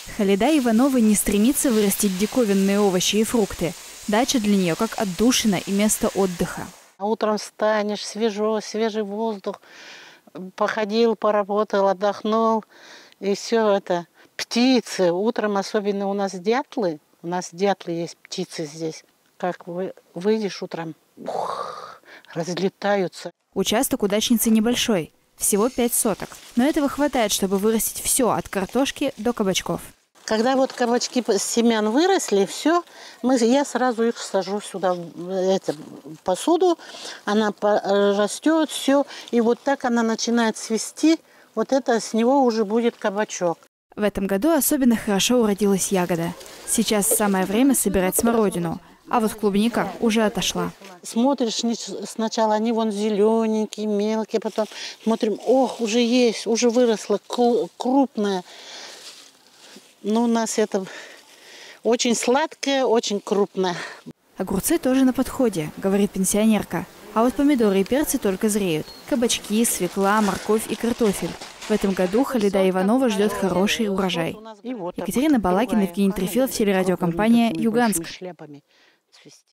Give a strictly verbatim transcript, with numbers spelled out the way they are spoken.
Халида Иванова не стремится вырастить диковинные овощи и фрукты. Дача для нее как отдушина и место отдыха. Утром встанешь, свежо, свежий воздух, походил, поработал, отдохнул, и все это. Птицы, утром особенно у нас дятлы, у нас дятлы есть, птицы здесь. Как вы, выйдешь утром, ух, разлетаются. Участок у дачницы небольшой, всего пять соток. Но этого хватает, чтобы вырастить все от картошки до кабачков. Когда вот кабачки с семян выросли, все, мы, я сразу их сажу сюда, в это, посуду, она растет, все, и вот так она начинает цвести, вот это с него уже будет кабачок. В этом году особенно хорошо уродилась ягода. Сейчас самое время собирать смородину, а вот клубника уже отошла. Смотришь, сначала они вон зелененькие, мелкие, потом смотрим, ох, уже есть, уже выросла, крупная. Ну, у нас это очень сладкое, очень крупное. Огурцы тоже на подходе, говорит пенсионерка. А вот помидоры и перцы только зреют. Кабачки, свекла, морковь и картофель. В этом году Халида Иванова ждет хороший урожай. Екатерина Балакина, Евгений Трефилов, телерадиокомпания «Юганск».